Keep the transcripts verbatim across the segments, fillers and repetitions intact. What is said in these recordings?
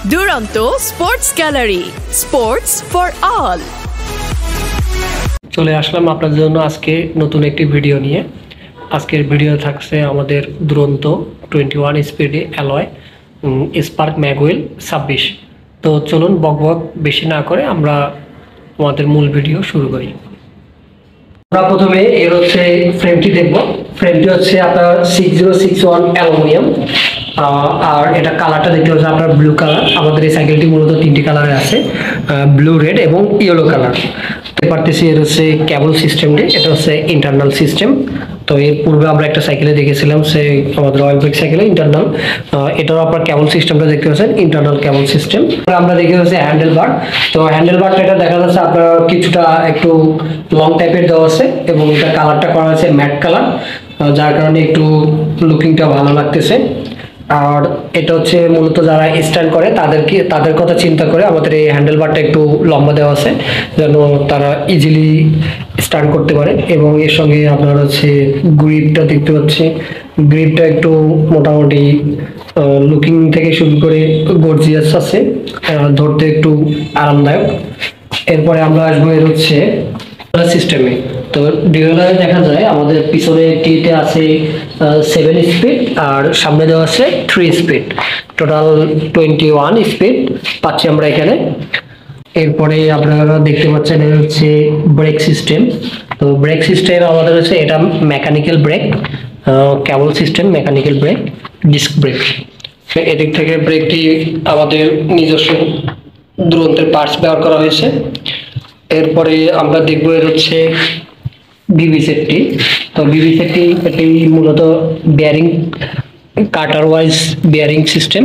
Duranta Sports Gallery, sports for all. চলে আসলাম আপনাদের জন্য আজকে নতুন একটি ভিডিও নিয়ে। আজকের ভিডিও থাকছে আমাদের দুরন্ত টোয়েন্টি ওয়ান স্পিডে অ্যালয় স্পার্ক ম্যাগুয়েল ছাব্বিশ। তো চলুন বকবক বেশি না করে আমরা আমাদের মূল ভিডিও শুরু করি। আমরা প্রথমে এর হচ্ছে ফ্রেমটি দেখব। ফ্রেমটি হচ্ছে আপনার six zero six one aluminium, আর এটা কালারটা দেখতে হচ্ছে আপনার ব্লু কালার। আমাদের এই সাইকেলটি মূলত তিনটি কালারে আছে, ব্লু, রেড এবং ইয়েলো কালার। পারতেছি এর হচ্ছে কেবল সিস্টেমটি, এটা হচ্ছে ইন্টারনাল সিস্টেম। তো এর পূর্বে আমরা একটা সাইকেলে দেখেছিলাম, সে আমাদের রয়্যাল ব্রেক সাইকেলে ইন্টারনাল, এটাও আপনার কেবল সিস্টেমটা দেখতে পাচ্ছেন ইন্টারনাল কেবল সিস্টেম। আমরা দেখে হচ্ছে হ্যান্ডেল বার। তো হ্যান্ডেল বারটা এটা দেখা যাচ্ছে আপনার কিছুটা একটু লং টাইপের দেওয়া আছে এবং এটা কালারটা করা আছে ম্যাট কালার, যার কারণে একটু লুকিংটা ভালো লাগতেছে। আর এটা হচ্ছে মূলত যারা স্ট্যান্ড করে তাদেরকে তাদের কথা চিন্তা করে আমাদের এই হ্যান্ডেল বারটা একটু লম্বা দেওয়া আছে, যেন তারা ইজিলি স্ট্যান্ড করতে পারে। এবং এর সঙ্গে আপনার হচ্ছে গ্রিপটা দেখতে পাচ্ছি, গ্রিপটা একটু মোটামুটি লুকিং থেকে শুরু করে গর্জিয়াস আছে, ধরতে একটু আরামদায়ক। এরপরে আমরা আসবো এর হচ্ছে সিস্টেমে। তো ডিওলারে দেখা যায় আমাদের পিছনে টিতে আছে সেভেন স্পিড আর সামনে দেওয়া আছে three speed, total twenty one speed পাচ্ছি আমরা এখানে। এরপরে আপনারা দেখতে পাচ্ছেন এটা হচ্ছে ব্রেক সিস্টেম। তো ব্রেক সিস্টেম আমাদের হচ্ছে এটা mechanical brake, cable system mechanical brake, disc brake. এদিক থেকে ব্রেকটি আমাদের নিজস্ব দুরন্তের পার্টস ব্যবহার করা হয়েছে। এরপরে আমরা দেখবো এর হচ্ছে বিবি সেটটি। তো বিবি সেটটি এটি মূলত বিয়ারিং কাটার ওয়াইজ বিয়ারিং সিস্টেম।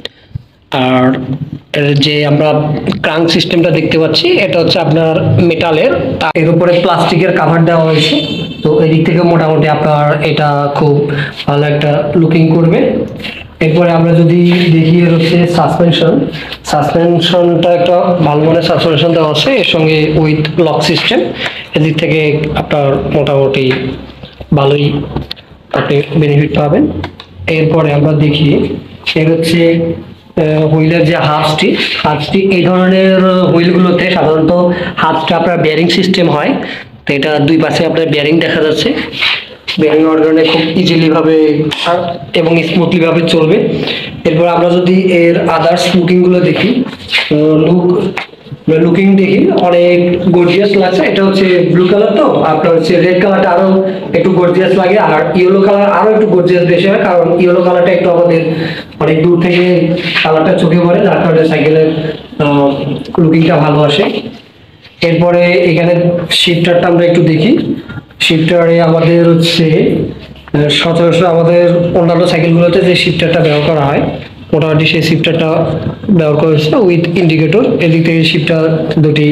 আর যে আমরা ক্রাঙ্ক সিস্টেমটা দেখতে পাচ্ছি এটা হচ্ছে আপনার মেটালের, এর উপরে প্লাস্টিকের কাভার দেওয়া হয়েছে। তো এদিক থেকে মোটামুটি আপনার এটা খুব ভালো একটা লুকিং করবে। এরপরে আমরা যদি দেখি এর হচ্ছে সাসপেনশন, সাসপেনশনটা একটা ভালো মানের সাসপেনশন দেওয়া আছে, এর সঙ্গে উইথ লক সিস্টেম। এদিক থেকে আপনার মোটামুটি ভালোই আপনি বেনিফিট পাবেন। এরপরে আমরা দেখি এর হচ্ছে হুইলের যে হাফসটি হাফসটি এই ধরনের হুইলগুলোতে সাধারণত হাফসটা আপনার বিয়ারিং সিস্টেম হয়। তো এটা দুই পাশে আপনার বিয়ারিং দেখা যাচ্ছে, বিয়ারিং অর্গানে খুব ইজিলি ভাবে এবং স্মুথলি ভাবে চলবে। এরপর আমরা যদি এর আদার্স লুকিং গুলো দেখি, লুক লুকিং দেখি অনেক গর্জিয়াস লাগছে। এটা হচ্ছে ব্লু কালার, তো আপনার হচ্ছে রেড কালারটা আরো একটু গর্জিয়াস লাগে, আর ইয়েলো কালার আরো একটু গর্জিয়াস বেশি হয়, কারণ ইয়েলো কালারটা একটু আমাদের অনেক দূর থেকে কালারটা চোখে পড়ে, যার কারণে সাইকেলের লুকিংটা ভালো আসে। এরপরে এখানে শিফটারটা আমরা একটু দেখি। শিফটারে আমাদের হচ্ছে সচরাচর আমাদের অন্যান্য সাইকেলগুলোতে যে শিফটারটা ব্যবহার করা হয় মোটামুটি সেই শিফটারটা ব্যবহার করা হচ্ছে উইথ ইন্ডিকেটর। এদিক থেকে শিফটার দুটি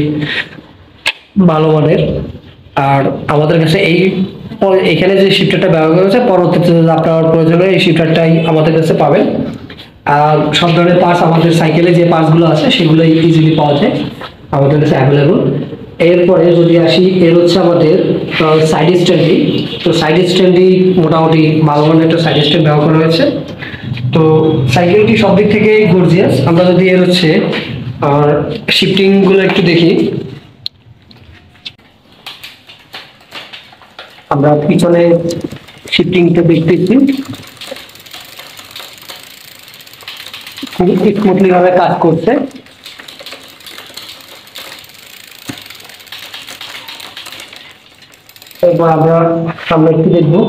ভালো মানের। আর আমাদের কাছে এই এখানে যে শিফটারটা ব্যবহার করা হচ্ছে পরবর্তীতে আপনার প্রয়োজনে এই শিফটারটাই আমাদের কাছে পাবেন। আর সব ধরনের পার্টস আমাদের সাইকেলে যে পার্টসগুলো আছে সেগুলো ইজিলি পাওয়া যায় আমাদের কাছে অ্যাভেলেবল। এরপরে যদি আসি এর হচ্ছে আমাদের সাইড স্ট্যান্ডটি। তো সাইড স্ট্যান্ডটি মোটামুটি ভালো মানের একটা সাইড স্ট্যান্ড ব্যবহার করা হয়েছে। তো সাইকেলটি সব দিক থেকে গর্জিয়াস। আমরা যদি এর হচ্ছে আর শিফটিং গুলো একটু দেখি, আমরা পিছনে শিফটিংটা দেখতেছি খুব স্মুথলি ভাবে কাজ করছে। এরপর আমরা সামনে একটু দেখবো,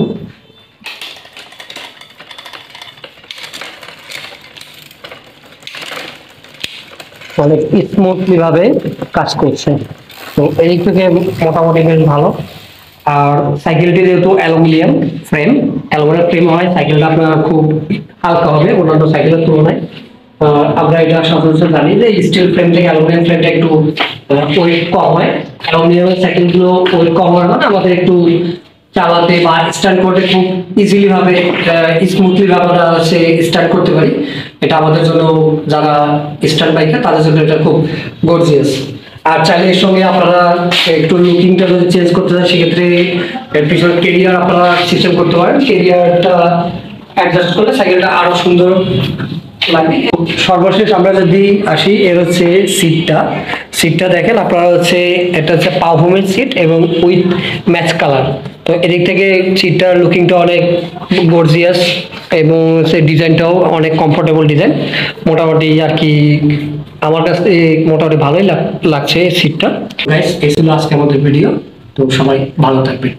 অনেক স্মুথলি ভাবে কাজ করছে। তো এই থেকে মোটামুটি বেশ ভালো। আর সাইকেলটি যেহেতু অ্যালুমিনিয়াম ফ্রেম, অ্যালুমিনিয়াম ফ্রেম হয়, সাইকেলটা আপনার খুব হালকা হবে অন্যান্য সাইকেলের তুলনায়। আমরা এটা সচরাচর জানি যে স্টিল ফ্রেম থেকে অ্যালুমিনিয়াম ফ্রেমটা একটু ওয়েট কম হয়। অ্যালুমিনিয়ামের সাইকেলগুলো ওয়েট কম হয় না, আমাদের একটু চালাতে বা স্টার্ট করতে খুব ইজিলি ভাবে স্মুথলি ভাবে আমরা সে স্টার্ট করতে পারি। এটা আমাদের জন্য যারা স্টার্ট বাইকার তাদের জন্য এটা খুব গর্জিয়াস। আর চাইলে এর সঙ্গে আপনারা একটু লুকিংটা যদি চেঞ্জ করতে চান সেক্ষেত্রে এর পিছনে কেরিয়ার আপনারা সিস্টেম করতে পারেন। কেরিয়ারটা অ্যাডজাস্ট করলে সাইকেলটা আরো সুন্দর সর্বশেষ আমরা যদি আসি, এর হচ্ছে সিটটা সিটটা দেখেন আপনারা, হচ্ছে এটা হচ্ছে পারফরমেন্স সিট এবং উইথ ম্যাচ কালার। তো এদিক থেকে সিটটার লুকিংটা অনেক গর্জিয়াস এবং সে ডিজাইনটাও অনেক কমফোর্টেবল ডিজাইন। মোটামুটি আর কি আমার কাছে মোটামুটি ভালোই লাগছে সিটটা। গাইস, এই ছিল আজকে আমাদের ভিডিও। তো সবাই ভালো থাকবেন।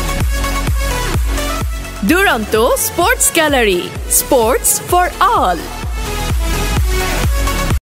Duranta Sports Gallery, sports for all.